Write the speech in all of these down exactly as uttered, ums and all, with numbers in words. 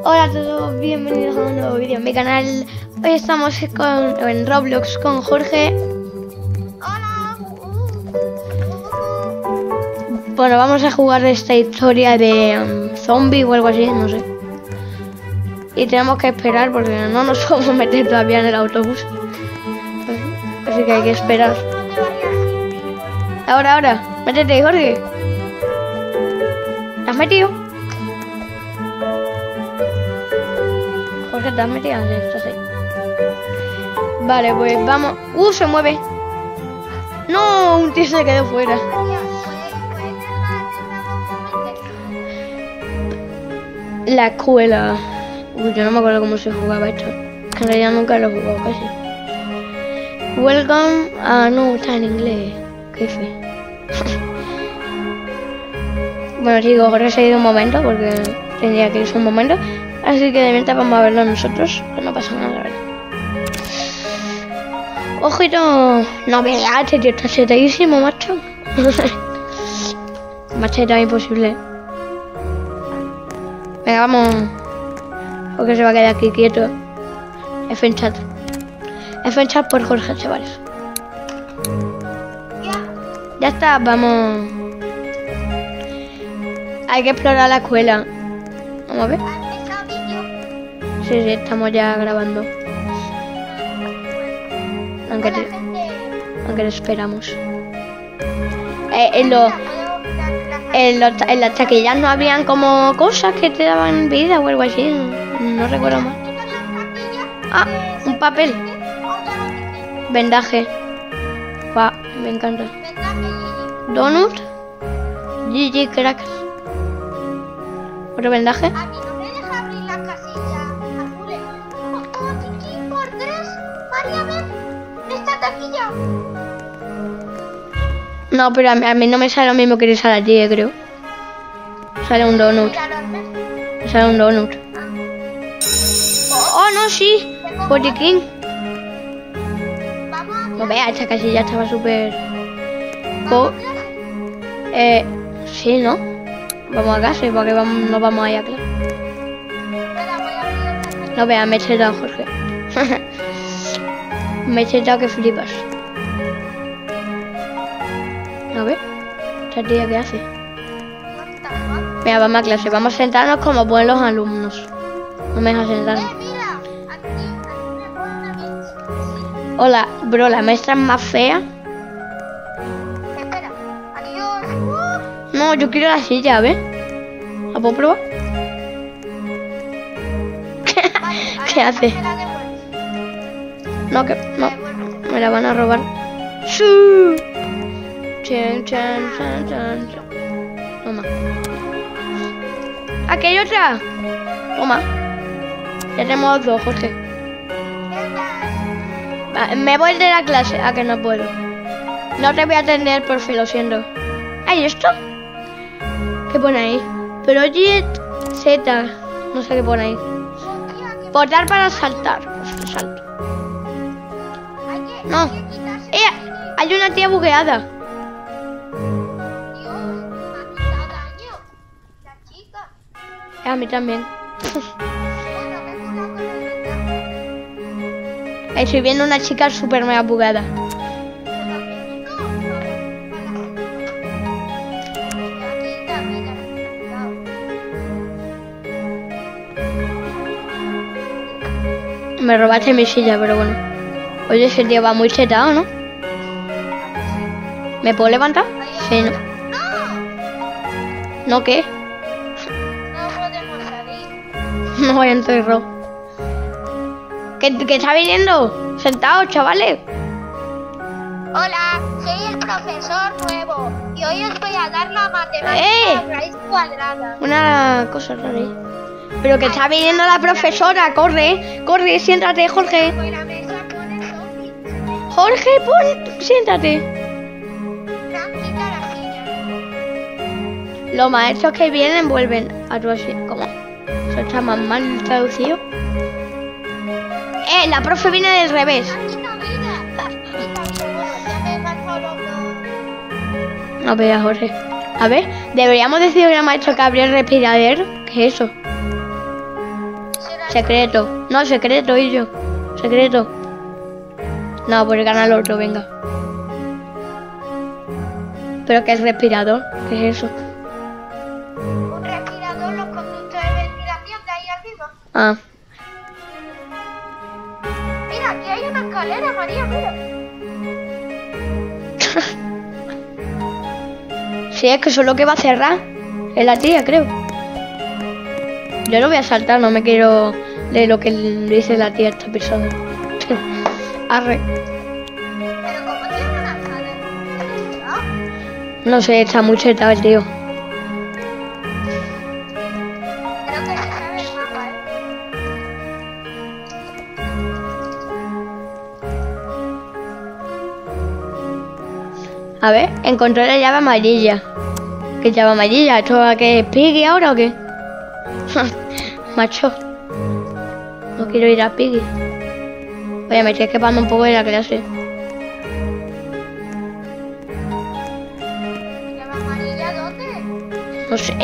Hola a todos, bienvenidos a un nuevo vídeo en mi canal. Hoy estamos con, en Roblox con Jorge. Hola. Bueno, vamos a jugar esta historia de um, zombie o algo así, no sé. Y tenemos que esperar porque no nos podemos meter todavía en el autobús. Así que hay que esperar. Ahora, ahora, métete, Jorge. ¿Te has metido? Jorge, ¿te has metido? Sí, estás ahí. Vale, pues vamos. ¡Uh, se mueve! ¡No! Un tío se quedó fuera. La escuela. Uy, yo no me acuerdo cómo se jugaba esto. Que en realidad nunca lo he jugado casi. Welcome. Ah, no, está en inglés. Qué fe. Bueno, chicos, Jorge se ha ido un momento porque tendría que irse un momento. Así que de mientras vamos a verlo nosotros, que no pasa nada, la verdad. Ojito, no veas, este tío está chetadísimo, macho. Más chetado imposible. Venga, vamos. Porque se va a quedar aquí quieto. F en chat. F en chat por Jorge, chavales. Ya está, vamos. Hay que explorar la escuela. Vamos a ver. Sí, sí, estamos ya grabando. Aunque te, aunque te esperamos. Eh, en, lo, en, lo, en las taquillas no habían como cosas que te daban vida o algo así. No, no recuerdo más. Ah, un papel. Vendaje. Guau, me encanta. Donut. G G crack. ¿Otro vendaje? No, pero a mí, a mí no me sale lo mismo que te sale a ti, eh, creo. Sale un donut. Sale un donut. Oh, no, sí. Botiquín. No veas, esta casilla estaba súper... Oh. Eh, sí, ¿no? Vamos a casa y porque vamos, no vamos allá, claro. No veas, me he chetado, Jorge. Me he chetado que flipas. A ver, esta tía, ¿qué hace? Mira, vamos a clase, vamos a sentarnos como buenos alumnos. No me deja sentar. Hola, bro, la maestra es más fea. No, yo quiero la silla, ¿ves? ¿La puedo probar? ¿Qué hace? No, que no, me la van a robar. ¡Sí! Chan, chan, chan, chan, chan. Toma. ¿Aquí hay otra? Toma. Ya tenemos dos, Jorge. Va, me voy de la clase. Ah, que no puedo. No te voy a atender, profe, lo siento. ¿Hay esto? ¿Qué pone ahí? Project Z. No sé qué pone ahí. Votar para saltar. Pues salto. No. ¡Eh! Hay una tía bugueada. A mí también. Estoy viendo una chica súper mega bugada. Me robaste mi silla, pero bueno. Oye, ese tío va muy chetado, ¿no? ¿Me puedo levantar? Sí, ¿no? ¿No qué? No voy a enterrar. ¿Qué, ¿Qué está viniendo? Sentados, chavales. Hola, soy el profesor nuevo y hoy os voy a dar la matemática ¡Eh! raíz cuadrada. Una cosa rara ahí. Pero que está viniendo la profesora, corre, corre, siéntate, Jorge. Jorge, pon, siéntate. Los maestros que vienen vuelven a tu así. ¿Cómo? Eso está más mal traducido. Eh, la profe viene del revés. No veas, Jorge. A ver, deberíamos decirle al maestro que abrió el respiradero. ¿Qué es eso? Secreto. No, secreto, y yo. Secreto. No, por el canal otro, venga. ¿Pero qué es respirador? ¿Qué es eso? Un respirador, los conductos de ventilación de ahí arriba. Ah. Mira, aquí hay una escalera, María, mira. Sí, es que eso es lo que va a cerrar. Es la tía, creo. Yo lo voy a saltar, no me quiero leer lo que le dice la tía a este episodio. Arre. Pero como tiene una escalera, ¿no? No sé, está muy chetado el tío. Creo que se sabe el mapa, ¿eh? A ver, encontré la llave amarilla. ¿Qué llave amarilla? ¿Esto a qué es Piggy ahora o qué? Macho. No quiero ir a Piggy. Oye, me estoy escapando un poco de la clase. ¿Llama amarilla dónde? No sé.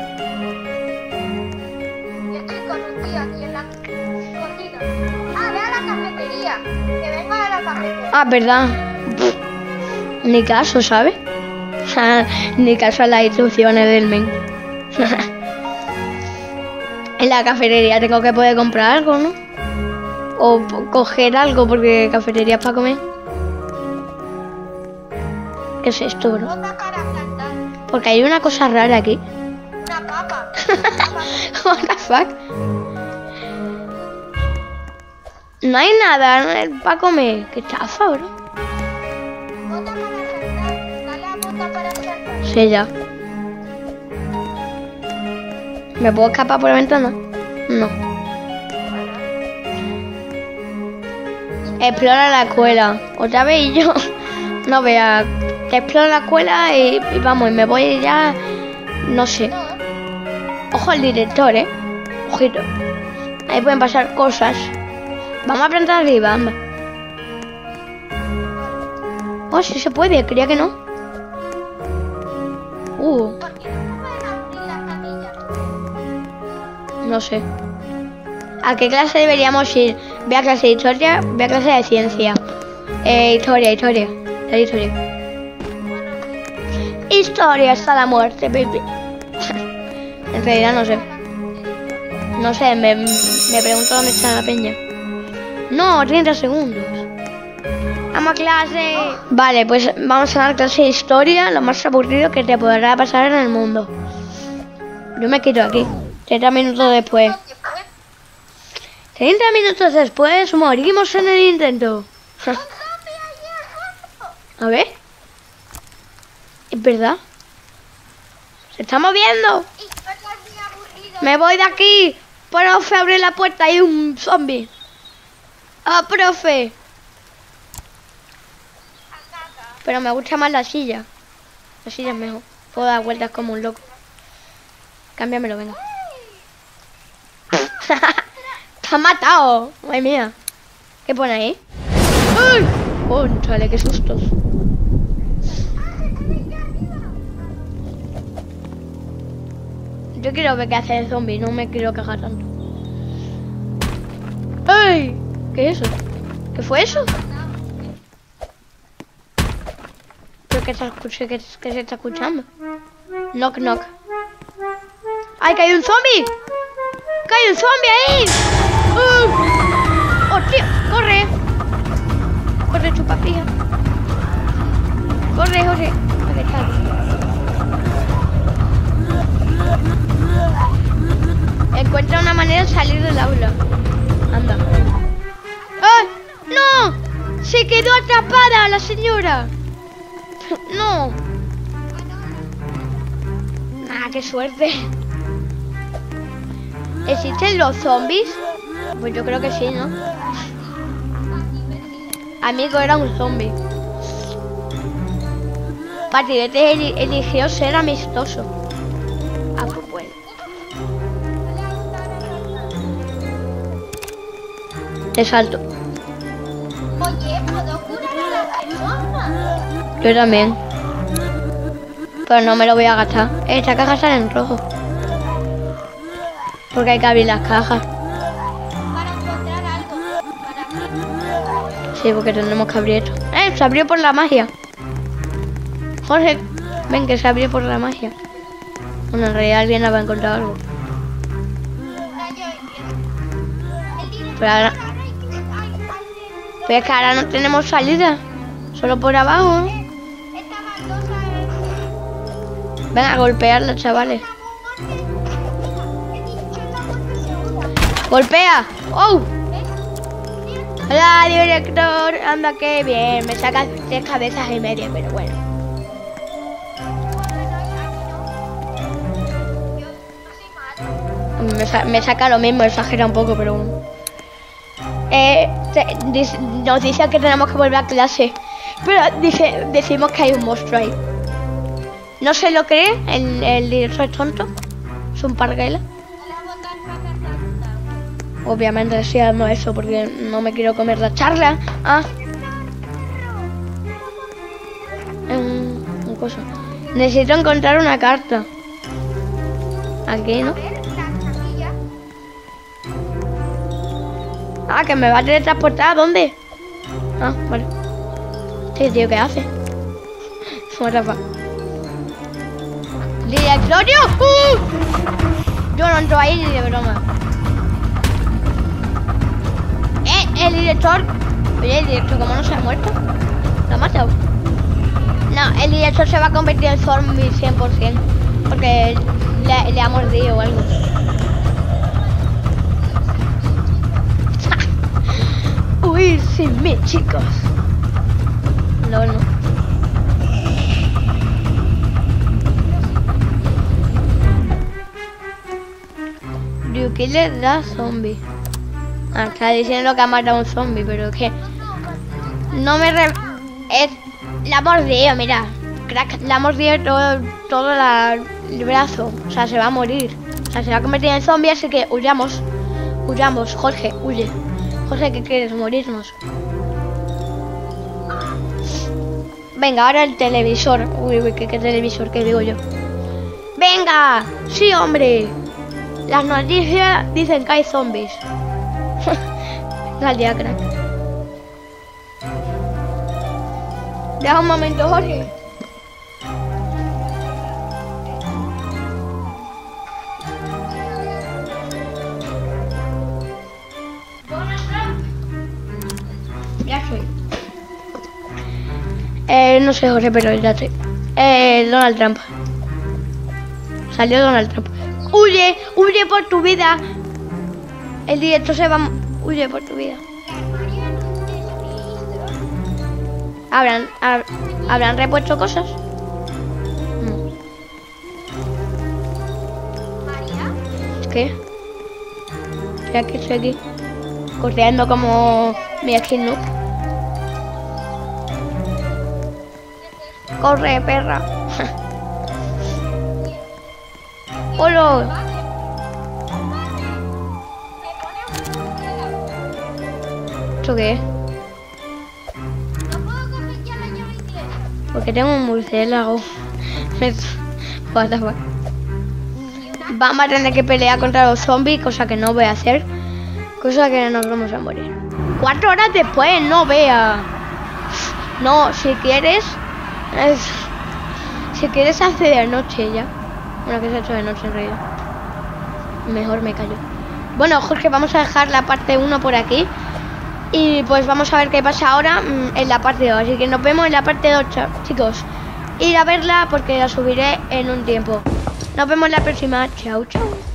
Yo estoy con un tío aquí en la cocina. Ah, ve a la cafetería. Que venga a la cafetería. Ah, verdad. Pff, ni caso, ¿sabes? Ni caso a las instrucciones del men. En la cafetería tengo que poder comprar algo, ¿no? O coger algo, porque cafetería es para comer. ¿Qué es esto, bro? Otra cara cantar. Porque hay una cosa rara aquí. Una papa. What the fuck? No hay nada para comer. Qué chafa, bro. Bota para saltar. Dale a bota para saltar. Sí, ya. ¿Me puedo escapar por la ventana? No. Explora la escuela. Otra vez y yo. No vea. Que exploro la escuela y, y vamos, y me voy ya. No sé. Ojo al director, eh. Ojito. Ahí pueden pasar cosas. Vamos a plantar arriba, anda. Oh, sí se puede, creía que no. Uh. ¿Por qué no pueden abrir las canillas? No sé. ¿A qué clase deberíamos ir? Ve a clase de historia, ve a clase de ciencia. Eh, historia, historia. La historia. Historia hasta la muerte, baby. En realidad no sé. No sé, me, me pregunto dónde está la peña. No, treinta segundos. Vamos a clase. Vale, pues vamos a la clase de historia, lo más aburrido que te podrá pasar en el mundo. Yo me quito aquí. treinta minutos después. treinta minutos después morimos en el intento. A ver. Es verdad. Se está moviendo. Me voy de aquí. Profe, abre la puerta. Hay un zombie. Ah, profe. Pero me gusta más la silla. La silla es mejor. Puedo dar vueltas como un loco. Cámbiamelo, venga. ¡Te ha matado! ¡Madre mía! ¿Qué pone ahí? ¡Uy! ¡Cónchale, qué sustos! Yo quiero ver qué hace el zombie, no me quiero cagar tanto. ¡Ey! ¿Qué es eso? ¿Qué fue eso? ¿Pero qué, se escucha, qué, qué se está escuchando? Knock, knock. ¡Ay, que hay un zombie! ¡Que hay un zombie ahí! ¡Uh! ¡Hostia! ¡Corre! ¡Corre, chupapija! ¡Corre, corre! Aquí está. Encuentra una manera de salir del aula. Anda. ¡Ay! ¡No! ¡Se quedó atrapada la señora! ¡No! ¡Ah, qué suerte! ¿Existen los zombies? Pues yo creo que sí, ¿no? Amigo, era un zombie. Patinete eligió ser amistoso. Ah, pues bueno. Te salto. Oye, ¿puedo curar a la persona? Yo también. Pero no me lo voy a gastar. Esta caja sale en rojo. Porque hay que abrir las cajas. Sí, porque tenemos que abrir esto. ¡Eh! Se abrió por la magia. Jorge, ven que se abrió por la magia. Bueno, en realidad alguien habrá encontrado algo. Pero ahora... Pero es que ahora no tenemos salida. Solo por abajo. Venga, a golpearla, chavales. ¡Golpea! ¡Oh! Hola, director. Anda, qué bien. Me saca tres cabezas y media, pero bueno. Me, sa me saca lo mismo, exagera un poco, pero bueno. Eh, te, dice, nos dice que tenemos que volver a clase. Pero dice, decimos que hay un monstruo ahí. ¿No se lo cree? ¿El, el director es tonto? ¿Es un parguela? Obviamente estoy dando eso porque no me quiero comer la charla. Ah. Un, un cosa. Necesito encontrar una carta. Aquí, ¿no? Ah, que me va a teletransportar. ¿A dónde? Ah, vale. Sí, tío, ¿qué hace? What the fuck. ¡Directorio! ¡Uh! Yo no entro ahí ni de broma. Eh, el director. Oye, el director, ¿cómo no se ha muerto? ¿Lo ha matado? No, el director se va a convertir en zombie cien por cien. Porque le, le ha mordido o algo. Uy, sin mí, chicos. No, no. You killer da zombie. Ah, está diciendo que ha matado a un zombie, pero es que no me re... es... la ha mordido, mira. Crack, la ha mordido todo, todo la... el brazo. O sea, se va a morir. O sea, se va a convertir en zombie, así que huyamos. Huyamos, Jorge, huye. Jorge, ¿qué quieres? Morirnos. Venga, ahora el televisor. Uy, uy, ¿qué, qué televisor? ¿Qué digo yo? ¡Venga! ¡Sí, hombre! Las noticias dicen que hay zombies. Dale, crack. Deja un momento, Jorge. Ya estoy. Eh, no sé, Jorge, pero ya estoy. Eh, Donald Trump. Salió Donald Trump. ¡Huye! ¡Huye por tu vida! El director se va... Huye por tu vida. ¿Habrán, hab, ¿habrán repuesto cosas? No. ¿Qué? Ya que estoy aquí. Correando como mi skin noob. Corre, perra. ¡Hola! ¿Esto qué es? Porque tengo un murciélago. What the fuck. Vamos a tener que pelear contra los zombies, cosa que no voy a hacer. Cosa que nos vamos a morir. Cuatro horas después, no vea. No, si quieres... Es, si quieres hace de noche ya. Bueno, que se ha hecho de noche en realidad. Mejor me callo. Bueno, Jorge, vamos a dejar la parte uno por aquí. Y pues vamos a ver qué pasa ahora en la parte dos. Así que nos vemos en la parte dos, chicos. Ir a verla porque la subiré en un tiempo. Nos vemos la próxima. Chao, chao.